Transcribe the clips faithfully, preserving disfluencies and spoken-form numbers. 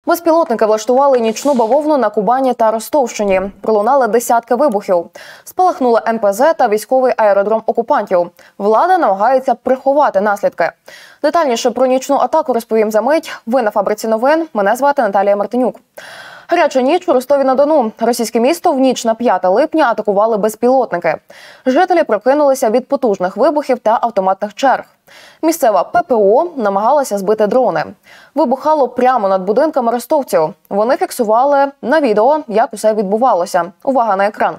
Безпілотники влаштували нічну бавовну на Кубані та Ростовщині. Пролунали десятки вибухів. Спалахнули ен пе зет та військовий аеродром окупантів. Влада намагається приховати наслідки. Детальніше про нічну атаку розповім за мить. Ви на Фабриці новин. Мене звати Наталія Мартинюк. Гаряча ніч у Ростові-на-Дону. Російське місто в ніч на п'яте липня атакували безпілотники. Жителі прокинулися від потужних вибухів та автоматних черг. Місцева пе пе о намагалася збити дрони. Вибухало прямо над будинками ростовців. Вони фіксували на відео, як усе відбувалося. Увага на екран.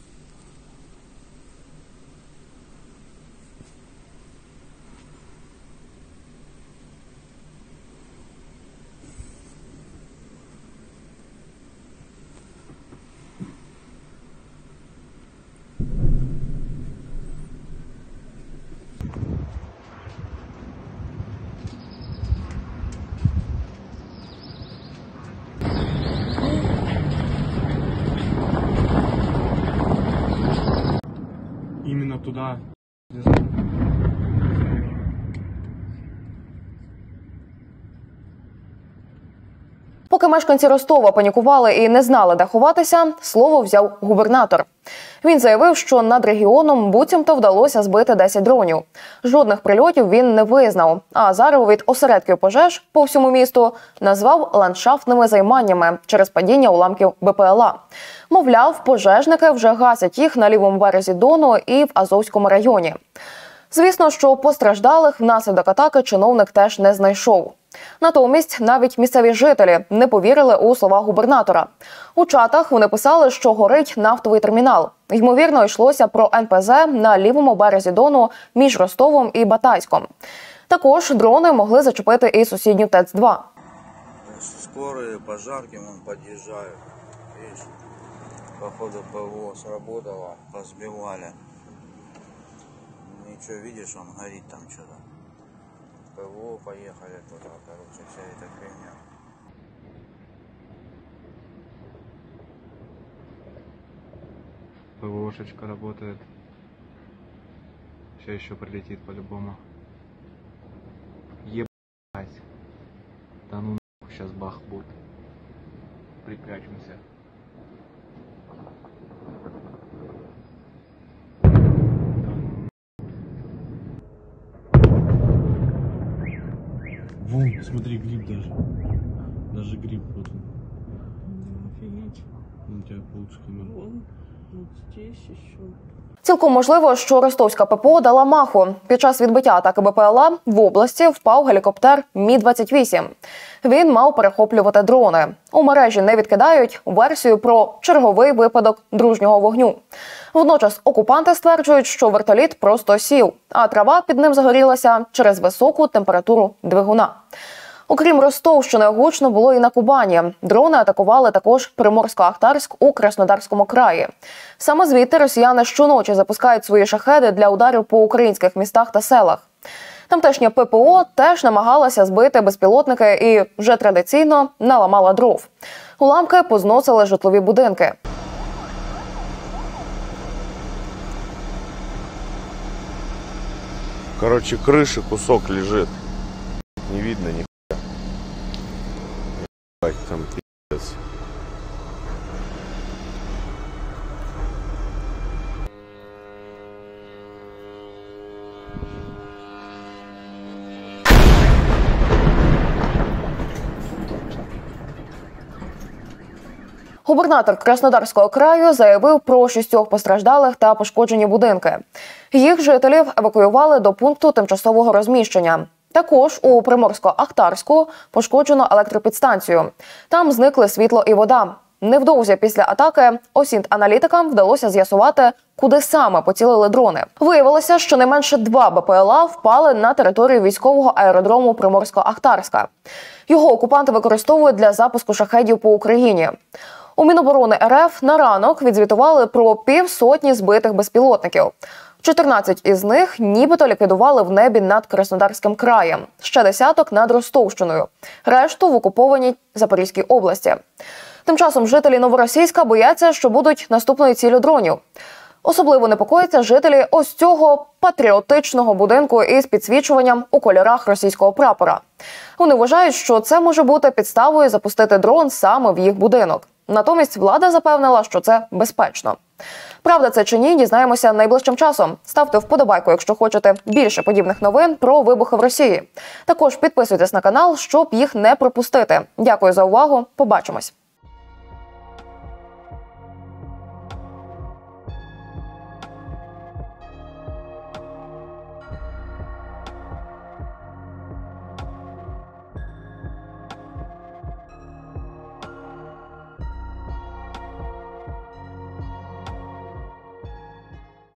Именно туда. Поки мешканці Ростова панікували і не знали, де ховатися, слово взяв губернатор. Він заявив, що над регіоном буцімто вдалося збити десять дронів. Жодних прильотів він не визнав, а зарево від осередків пожеж по всьому місту назвав ландшафтними займаннями через падіння уламків бе пе ел а. Мовляв, пожежники вже гасять їх на лівому березі Дону і в Азовському районі. Звісно, що постраждалих внаслідок атаки чиновник теж не знайшов. Натомість навіть місцеві жителі не повірили у слова губернатора. У чатах вони писали, що горить нафтовий термінал. Ймовірно, йшлося про ен пе зет на лівому березі Дону між Ростовом і Батайськом. Також дрони могли зачепити і сусідню те ец два. Скорые, пожарки вон подъезжают. Видишь, походу пе вэ о сработало, позбивали. Ничего, видишь, он горит там что-то. пе вэ о поехали туда, короче, вся эта хрень. пе вэ ошечка работает. Все еще прилетит по-любому. Ебать. Да ну нахуй, сейчас бах будет. Припрячемся. Вон, смотри, гриб даже. Даже гриб вот он. Офигеть. У тебя получше камера. Вон, вот здесь еще. Цілком можливо, що ростовська пе пе о дала маху. Під час відбиття атаки бе пе ел а в області впав гелікоптер мі двадцять вісім. Він мав перехоплювати дрони. У мережі не відкидають версію про черговий випадок дружнього вогню. Водночас окупанти стверджують, що вертоліт просто сів, а трава під ним загорілася через високу температуру двигуна. Окрім Ростовщини, гучно було і на Кубані. Дрони атакували також Приморсько-Ахтарськ у Краснодарському краї. Саме звідти росіяни щоночі запускають свої шахеди для ударів по українських містах та селах. Тамтешня пе пе о теж намагалася збити безпілотники і вже традиційно наламала дров. Уламки позносили житлові будинки. Короче, крыши кусок лежит. Не видно ни хуя. Ебать, там пиздец. Губернатор Краснодарського краю заявив про шістьох постраждалих та пошкоджені будинки. Їх жителів евакуювали до пункту тимчасового розміщення. Також у Приморсько-Ахтарську пошкоджено електропідстанцію. Там зникли світло і вода. Невдовзі після атаки осінт-аналітикам вдалося з'ясувати, куди саме поцілили дрони. Виявилося, що не менше два бе пе ел а впали на територію військового аеродрому Приморсько-Ахтарська. Його окупанти використовують для запуску шахедів по Україні. У Міноборони ер еф на ранок відзвітували про півсотні збитих безпілотників. чотирнадцять із них нібито ліквідували в небі над Краснодарським краєм, ще десяток над Ростовщиною, решту в окупованій Запорізькій області. Тим часом жителі Новоросійська бояться, що будуть наступною ціллю дронів. Особливо непокояться жителі ось цього патріотичного будинку із підсвічуванням у кольорах російського прапора. Вони вважають, що це може бути підставою запустити дрон саме в їх будинок. Натомість влада запевнила, що це безпечно. Правда це чи ні, дізнаємося найближчим часом. Ставте вподобайку, якщо хочете більше подібних новин про вибухи в Росії. Також підписуйтесь на канал, щоб їх не пропустити. Дякую за увагу. Побачимось.